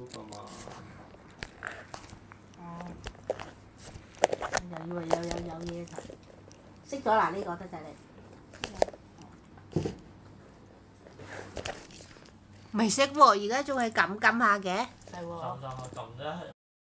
都㗎嘛。 哦。又以為有嘢就識咗啦，呢個得滯你。未識喎，而家仲係撳下嘅。係喎。 撳撳下撳啫，